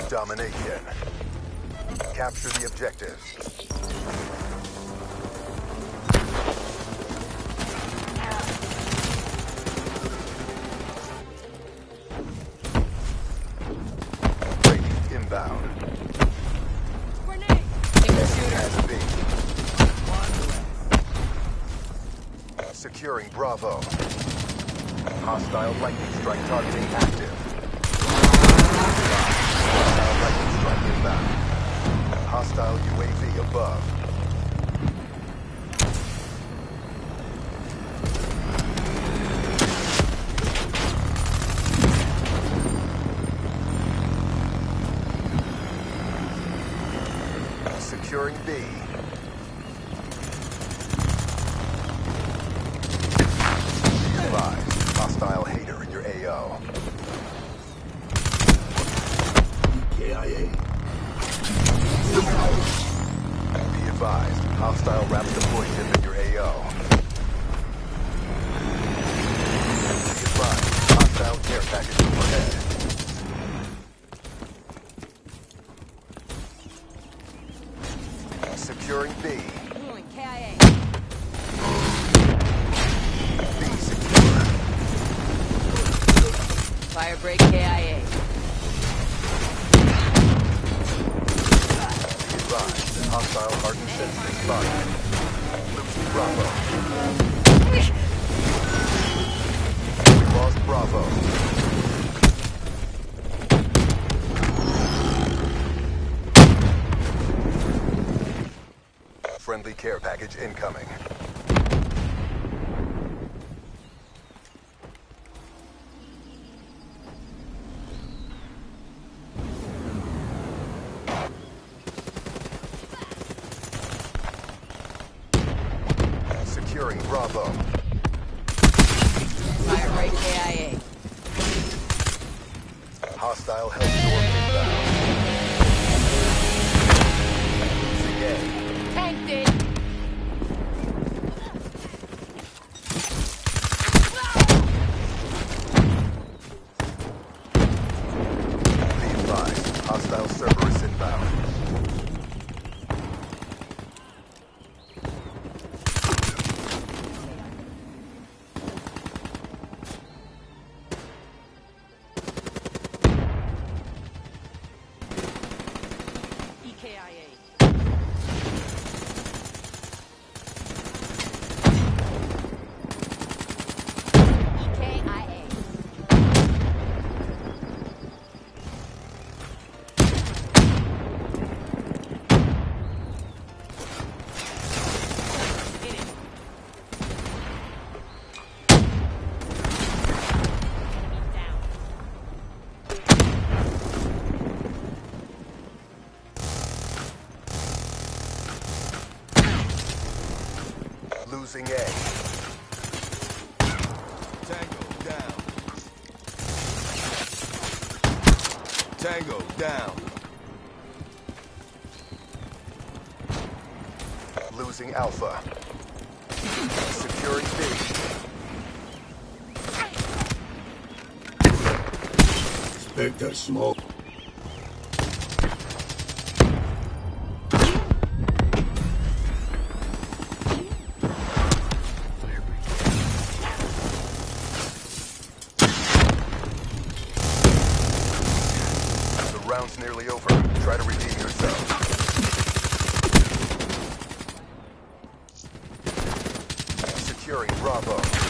Domination. Capture the objectives. Inbound. Grenade! Take the shooter. Securing Bravo. Hostile lightning strike targeting active. Hostile lightning strike inbound. Hostile UAV above. Securing B. Be advised, hostile hater in your AO. KIA. Be advised, hostile wraps deployed ship in your AO. Be advised, hostile care package overhead. Securing B. Pulling KIA. B secure. Fire break KIA. Be advised, hostile hardened sensors spotted. Losing Bravo. We lost Bravo. Friendly care package incoming. Securing Bravo. Fire break KIA. Hostile Hellstorm inbound. Losing A. Tanked it! Be advised, hostile Cerberus inbound. EKIA. EKIA. Hit it. Down. Losing A. Tango down. Tango down. Losing Alpha. Securing B. Spectre smoke. The round's nearly over. Try to redeem yourself. Securing Bravo.